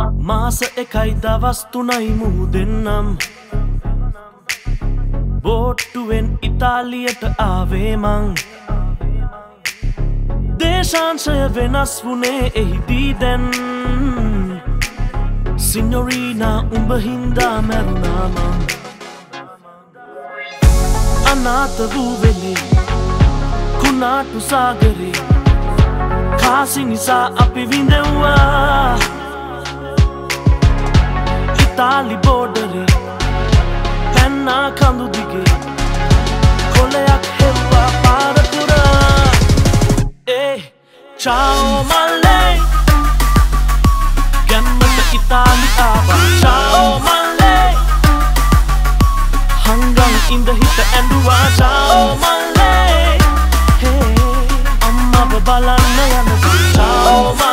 මාස එකයි දවස් තුනයි මුහුදෙන්නම් බෝට්ටුවෙන් ඉතාලියට ආවේ මං දේශාංශය වෙනස් වුණේ එහිදී දැන් සිනොරීනා උඹ හින්දා මැරුණා මං අනාථ වූ වෙලේ කුණාටු සාගරේ කාසි නිසා අපි විඳෙව්වා ඉතාලි බෝඩරේ පැන්නා කඳු දිගේ කොලයක් හෙව්වා පාර පුරා චාෝ මල්ලේ ගැම්මට ඉතාලි ආවා චාෝ මල්ලේ හංගන් ඉඳ හිට ඇඬුවා චාෝ මල්ලේ අම්මව බලන්න යනදී චාෝ